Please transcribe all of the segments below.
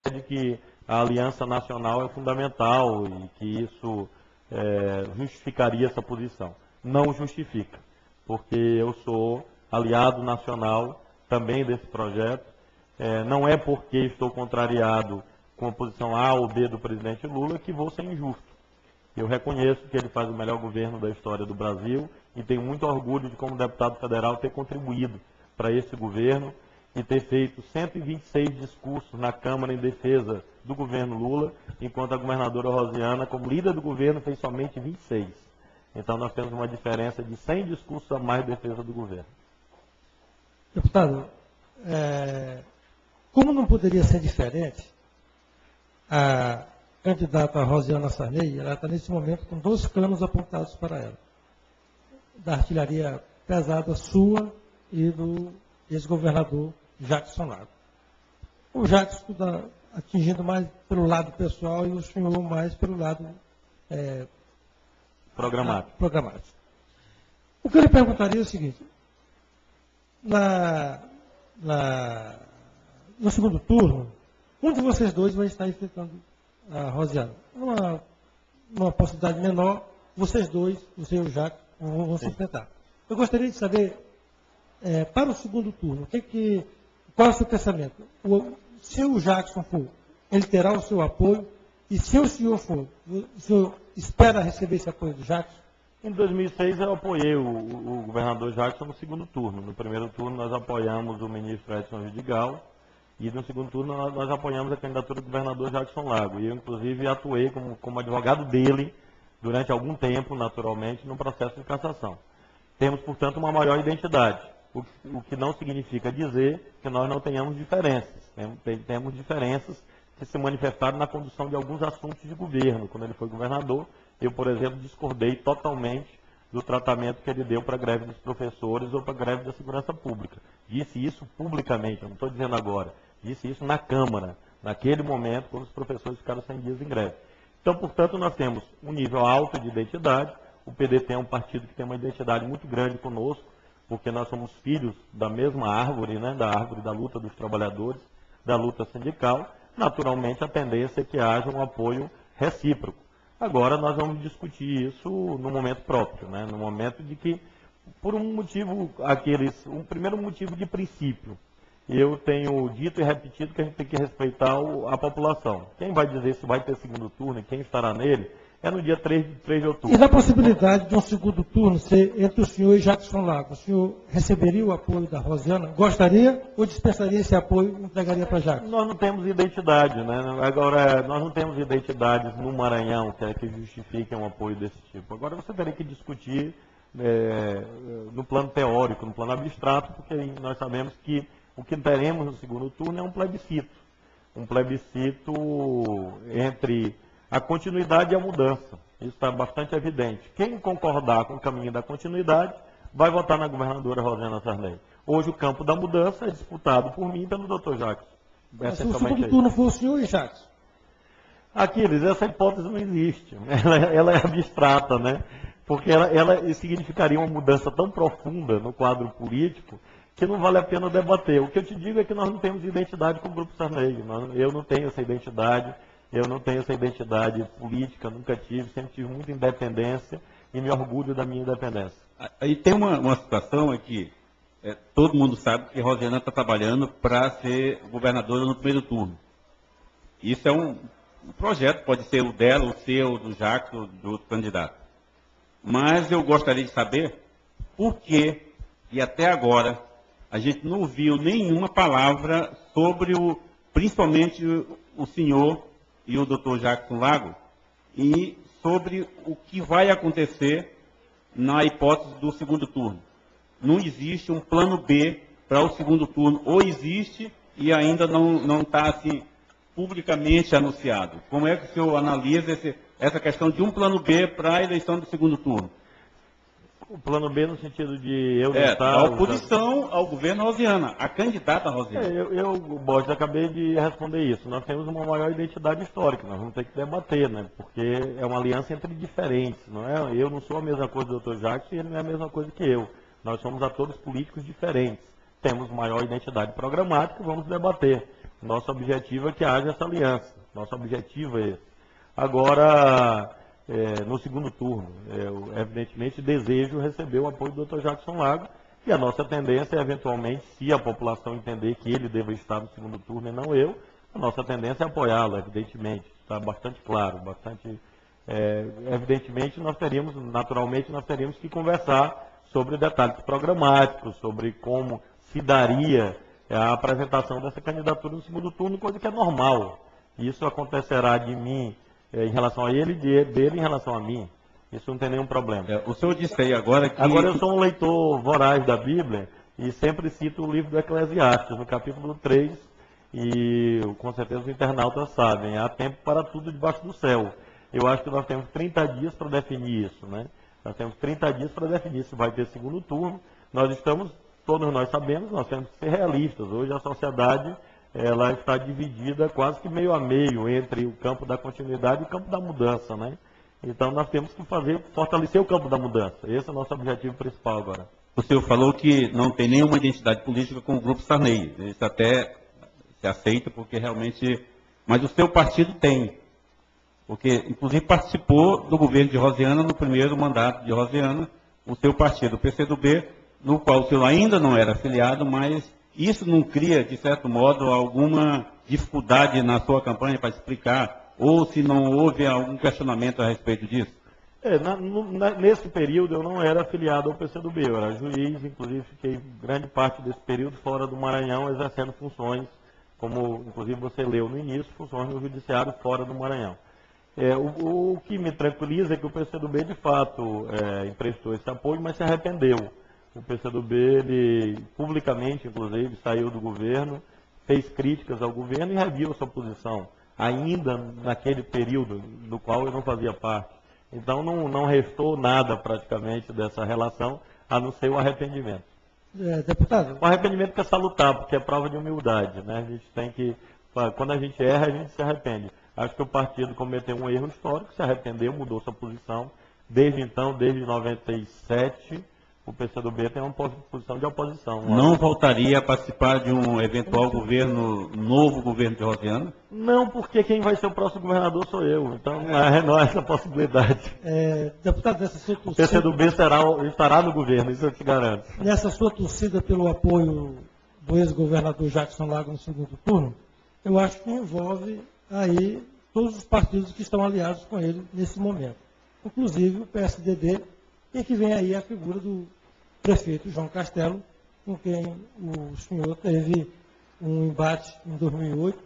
de que a aliança nacional é fundamental e que isso justificaria essa posição. Não justifica, porque eu sou aliado nacional também desse projeto. Não é porque estou contrariado com a posição A ou B do presidente Lula que vou ser injusto. Eu reconheço que ele faz o melhor governo da história do Brasil e tenho muito orgulho de, como deputado federal, ter contribuído para esse governo e ter feito 126 discursos na Câmara em defesa do governo Lula, enquanto a governadora Rosiana, como líder do governo, fez somente 26. Então nós temos uma diferença de 100 discursos a mais de defesa do governo. Deputado, como não poderia ser diferente, a candidata Rosiana Sarney, ela está nesse momento com 2 canos apontados para ela, da artilharia pesada sua e do ex-governador Jackson Lago. O Jackson está atingindo mais pelo lado pessoal e o senhor mais pelo lado programático. O que eu lhe perguntaria é o seguinte: no segundo turno, um de vocês dois vai estar enfrentando a Rosiana. Numa possibilidade menor, vocês dois, você e o Jackson, vão se enfrentar. Eu gostaria de saber, para o segundo turno, qual é o seu pensamento? Se o Jackson for, ele terá o seu apoio, e se o senhor for, o senhor espera receber esse apoio do Jackson? Em 2006 eu apoiei o governador Jackson no segundo turno. No primeiro turno nós apoiamos o ministro Edson Vidigal e no segundo turno nós apoiamos a candidatura do governador Jackson Lago. E eu inclusive atuei como advogado dele durante algum tempo, naturalmente, no processo de cassação. Temos, portanto, uma maior identidade, o que não significa dizer que nós não tenhamos diferenças. Temos diferenças que se manifestaram na condução de alguns assuntos de governo. Quando ele foi governador, eu, por exemplo, discordei totalmente do tratamento que ele deu para a greve dos professores ou para a greve da segurança pública. Disse isso publicamente, eu não estou dizendo agora, disse isso na Câmara, naquele momento, quando os professores ficaram 100 dias em greve. Então, portanto, nós temos um nível alto de identidade. O PDT é um partido que tem uma identidade muito grande conosco, porque nós somos filhos da mesma árvore, né, da árvore da luta dos trabalhadores, da luta sindical. Naturalmente, a tendência é que haja um apoio recíproco. Agora, nós vamos discutir isso no momento próprio, né, no momento de que, por um motivo, um primeiro motivo de princípio. Eu tenho dito e repetido que a gente tem que respeitar a população. Quem vai dizer se vai ter segundo turno e quem estará nele é no dia 3 de outubro. E na possibilidade de um segundo turno ser entre o senhor e Jackson Lago, o senhor receberia o apoio da Rosiana? Gostaria ou dispensaria esse apoio e entregaria para Jackson? Nós não temos identidade, né? Agora, nós não temos identidades no Maranhão que justifiquem um apoio desse tipo. Agora você teria que discutir no plano teórico, no plano abstrato, porque nós sabemos que o que teremos no segundo turno é um plebiscito. Um plebiscito entre a continuidade e a mudança. Isso está bastante evidente. Quem concordar com o caminho da continuidade vai votar na governadora Rosiana Sarney. Hoje o campo da mudança é disputado por mim e pelo Dr. Jackson. Mas se o segundo turno for o senhor e Jackson? Aquiles, essa hipótese não existe. Ela é abstrata, né? Porque ela significaria uma mudança tão profunda no quadro político que não vale a pena debater. O que eu te digo é que nós não temos identidade com o Grupo Sarney. Eu não tenho essa identidade. Eu não tenho essa identidade política, nunca tive, sempre tive muita independência e me orgulho da minha independência. Aí tem uma situação aqui, todo mundo sabe que Rosiana está trabalhando para ser governadora no primeiro turno. Isso é um projeto, pode ser o dela, o seu, do Jackson, do outro candidato. Mas eu gostaria de saber por que, e até agora, a gente não ouviu nenhuma palavra sobre principalmente o senhor e o Dr. Jackson Lago, e sobre o que vai acontecer na hipótese do segundo turno. Não existe um plano B para o segundo turno, ou existe e ainda não está assim, publicamente anunciado. Como é que o senhor analisa essa questão de um plano B para a eleição do segundo turno? O plano B no sentido de eu não estar... Da oposição ao governo Rosiana, a candidata Rosiana. Borges, acabei de responder isso. Nós temos uma maior identidade histórica, nós vamos ter que debater, né? Porque é uma aliança entre diferentes, não é? Eu não sou a mesma coisa do Dr. Jackson e ele não é a mesma coisa que eu. Nós somos atores políticos diferentes. Temos maior identidade programática, vamos debater. Nosso objetivo é que haja essa aliança. Nosso objetivo é esse. Agora, no segundo turno, eu evidentemente desejo receber o apoio do Dr. Jackson Lago, e a nossa tendência é, eventualmente, se a população entender que ele deva estar no segundo turno e não eu, a nossa tendência é apoiá-lo, evidentemente. Está bastante claro, bastante... evidentemente, naturalmente, nós teríamos que conversar sobre detalhes programáticos, sobre como se daria a apresentação dessa candidatura no segundo turno, coisa que é normal. Isso acontecerá de mim em relação a ele e dele em relação a mim. Isso não tem nenhum problema. O senhor disse aí agora que... Agora, eu sou um leitor voraz da Bíblia e sempre cito o livro do Eclesiastes, no capítulo 3, e com certeza os internautas sabem, há tempo para tudo debaixo do céu. Eu acho que nós temos 30 dias para definir isso, né? Nós temos 30 dias para definir se vai ter segundo turno. Todos nós sabemos, nós temos que ser realistas. Hoje a sociedade ela está dividida quase que meio a meio entre o campo da continuidade e o campo da mudança, né? Então nós temos que fortalecer o campo da mudança. Esse é o nosso objetivo principal agora. O senhor falou que não tem nenhuma identidade política com o Grupo Sarney. Isso até se aceita porque realmente... Mas o seu partido tem. Porque, inclusive, participou do governo de Rosiana, no primeiro mandato de Rosiana, o seu partido, o PCdoB, no qual o senhor ainda não era afiliado, mas isso não cria, de certo modo, alguma dificuldade na sua campanha para explicar, ou se não houve algum questionamento a respeito disso? Nesse período eu não era afiliado ao PCdoB, eu era juiz, inclusive fiquei grande parte desse período fora do Maranhão, exercendo funções, como inclusive você leu no início, funções no judiciário fora do Maranhão. O que me tranquiliza é que o PCdoB, de fato, emprestou esse apoio, mas se arrependeu. O PCdoB, ele, publicamente, inclusive, saiu do governo, fez críticas ao governo e reviu a sua posição, ainda naquele período do qual eu não fazia parte. Então, não restou nada, praticamente, dessa relação, a não ser o arrependimento. Deputado? O arrependimento que é salutar, porque é prova de humildade, né? A gente tem que, quando a gente erra, a gente se arrepende. Acho que o partido cometeu um erro histórico, se arrependeu, mudou sua posição. Desde então, desde 97, o PCdoB tem uma posição de oposição. Não voltaria a participar de um eventual governo, novo governo de Rosiana? Não, porque quem vai ser o próximo governador sou eu. Então não há essa possibilidade. Deputado, nessa sua O torcida... PCdoB estará no governo, isso eu te garanto. Nessa sua torcida pelo apoio do ex-governador Jackson Lago no segundo turno, eu acho que envolve aí todos os partidos que estão aliados com ele nesse momento, inclusive o PSDB, e que vem aí a figura do prefeito João Castelo, com quem o senhor teve um embate em 2008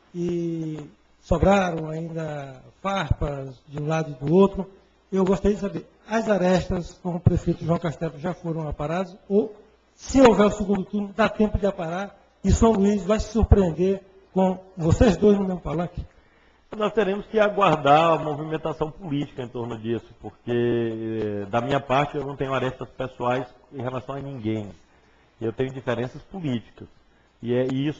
e sobraram ainda farpas de um lado e do outro. Eu gostaria de saber, as arestas com o prefeito João Castelo já foram aparadas ou, se houver o segundo turno, dá tempo de aparar e São Luís vai se surpreender com vocês dois no mesmo palanque? Nós teremos que aguardar a movimentação política em torno disso, porque da minha parte eu não tenho arestas pessoais em relação a ninguém. Eu tenho diferenças políticas. E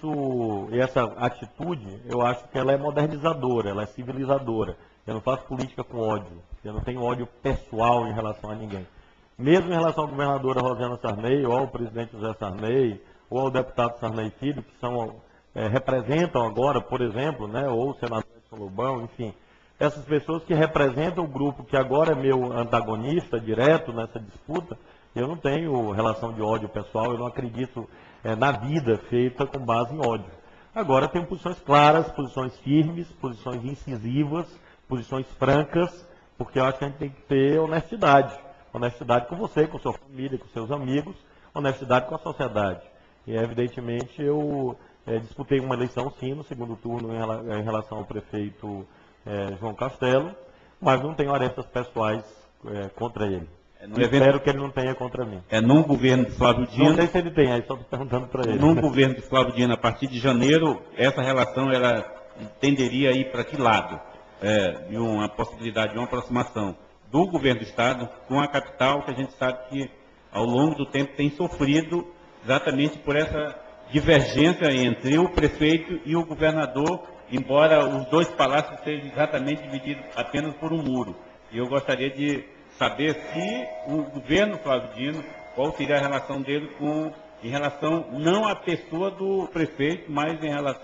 essa atitude, eu acho que ela é modernizadora, ela é civilizadora. Eu não faço política com ódio. Eu não tenho ódio pessoal em relação a ninguém. Mesmo em relação à governadora Rosiana Sarney, ou ao presidente José Sarney, ou ao deputado Sarney Filho, que representam agora, por exemplo, né, ou o senador Edson Lobão, enfim, essas pessoas que representam o grupo que agora é meu antagonista direto nessa disputa, eu não tenho relação de ódio pessoal, eu não acredito na vida feita com base em ódio. Agora tenho posições claras, posições firmes, posições incisivas, posições francas, porque eu acho que a gente tem que ter honestidade. Honestidade com você, com sua família, com seus amigos, honestidade com a sociedade. E evidentemente eu disputei uma eleição, sim, no segundo turno em relação ao prefeito João Castelo, mas não tenho arestas pessoais contra ele. Espero que ele não tenha contra mim. Num governo de Flávio Dino... Não sei se ele tem, aí só estou perguntando para ele. Num governo de Flávio Dino, a partir de janeiro, essa relação ela tenderia a ir para que lado? De uma possibilidade de uma aproximação do governo do Estado com a capital, que a gente sabe que ao longo do tempo tem sofrido exatamente por essa divergência entre o prefeito e o governador, embora os dois palácios sejam exatamente divididos apenas por um muro. E eu gostaria de saber se o governo Flávio Dino, qual seria a relação dele em relação não à pessoa do prefeito, mas em relação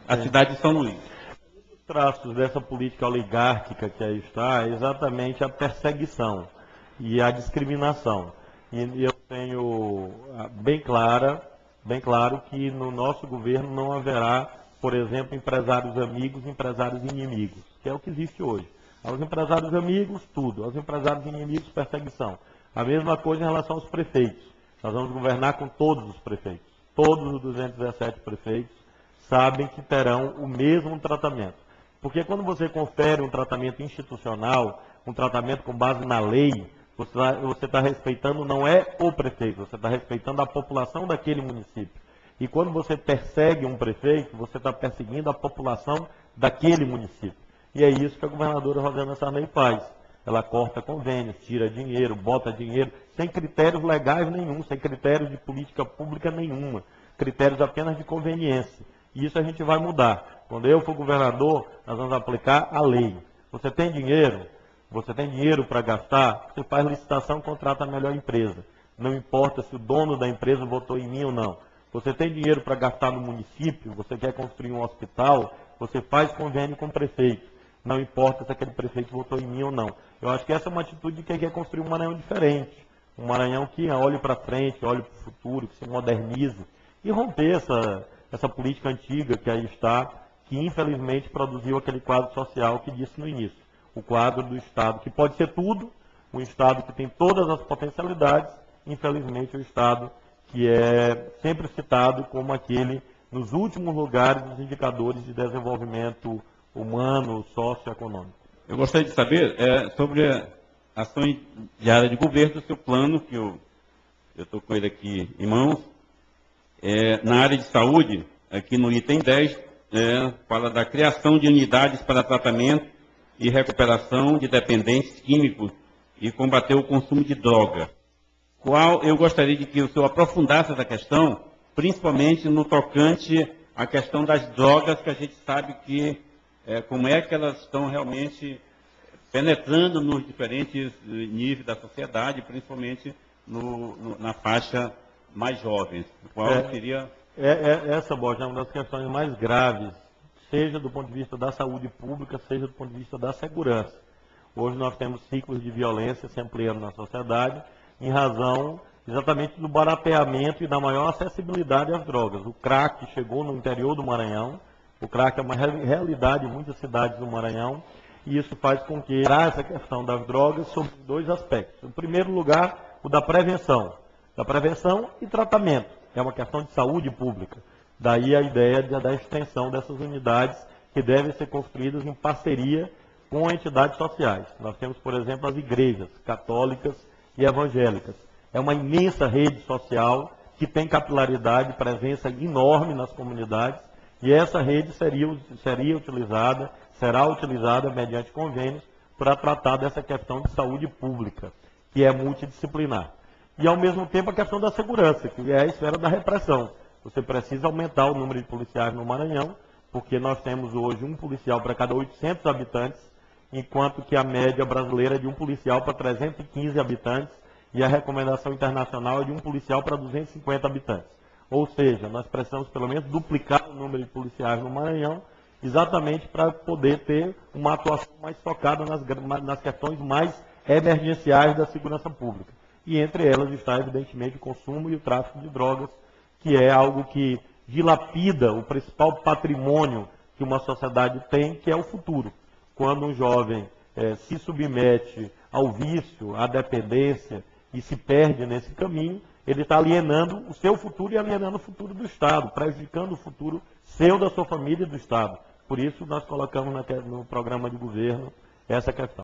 a cidade de São Luís. Os traços dessa política oligárquica que aí está é exatamente a perseguição e a discriminação. E eu tenho bem claro que no nosso governo não haverá, por exemplo, empresários amigos, empresários inimigos, que é o que existe hoje. Aos empresários amigos, tudo. Aos empresários inimigos, perseguição. A mesma coisa em relação aos prefeitos. Nós vamos governar com todos os prefeitos. Todos os 217 prefeitos sabem que terão o mesmo tratamento. Porque quando você confere um tratamento institucional, um tratamento com base na lei, você está respeitando não é o prefeito, você está respeitando a população daquele município. E quando você persegue um prefeito, você está perseguindo a população daquele município. E é isso que a governadora Rosiana Sarney faz. Ela corta convênios, tira dinheiro, bota dinheiro, sem critérios legais nenhum, sem critérios de política pública nenhuma, critérios apenas de conveniência. E isso a gente vai mudar. Quando eu for governador, nós vamos aplicar a lei. Você tem dinheiro? Você tem dinheiro para gastar? Você faz licitação, contrata a melhor empresa. Não importa se o dono da empresa votou em mim ou não. Você tem dinheiro para gastar no município? Você quer construir um hospital? Você faz convênio com o prefeito. Não importa se aquele prefeito votou em mim ou não. Eu acho que essa é uma atitude de quem quer construir um Maranhão diferente. Um Maranhão que olhe para frente, olhe para o futuro, que se modernize. E romper essa política antiga que aí está, que infelizmente produziu aquele quadro social que disse no início. O quadro do Estado, que pode ser tudo, um Estado que tem todas as potencialidades, infelizmente o Estado que é sempre citado como aquele nos últimos lugares dos indicadores de desenvolvimento humano, socioeconômico. Eu gostaria de saber sobre ações de área de governo, do seu plano, que eu estou com ele aqui em mãos. Na área de saúde, aqui no item 10, fala da criação de unidades para tratamento e recuperação de dependentes químicos e combater o consumo de droga. Eu gostaria de que o senhor aprofundasse essa questão, principalmente no tocante à questão das drogas, que a gente sabe que como é que elas estão realmente penetrando nos diferentes níveis da sociedade, principalmente na faixa mais jovens. Qual seria... Essa, Borja, é uma das questões mais graves, seja do ponto de vista da saúde pública, seja do ponto de vista da segurança. Hoje nós temos ciclos de violência se ampliando na sociedade, em razão exatamente do barateamento e da maior acessibilidade às drogas. O crack chegou no interior do Maranhão, o crack é uma realidade em muitas cidades do Maranhão, e isso faz com que essa questão das drogas sobre dois aspectos. Em primeiro lugar, o da prevenção e tratamento. É uma questão de saúde pública. Daí a ideia da extensão dessas unidades que devem ser construídas em parceria com entidades sociais. Nós temos, por exemplo, as igrejas católicas e evangélicas. É uma imensa rede social que tem capilaridade, presença enorme nas comunidades, e essa rede será utilizada mediante convênios para tratar dessa questão de saúde pública, que é multidisciplinar. E, ao mesmo tempo, a questão da segurança, que é a esfera da repressão. Você precisa aumentar o número de policiais no Maranhão, porque nós temos hoje um policial para cada 800 habitantes, enquanto que a média brasileira é de um policial para 315 habitantes, e a recomendação internacional é de um policial para 250 habitantes. Ou seja, nós precisamos pelo menos duplicar o número de policiais no Maranhão, exatamente para poder ter uma atuação mais focada nas questões mais emergenciais da segurança pública. E entre elas está, evidentemente, o consumo e o tráfico de drogas, que é algo que dilapida o principal patrimônio que uma sociedade tem, que é o futuro. Quando um jovem se submete ao vício, à dependência e se perde nesse caminho, ele está alienando o seu futuro e alienando o futuro do Estado, prejudicando o futuro seu, da sua família e do Estado. Por isso, nós colocamos no programa de governo essa questão.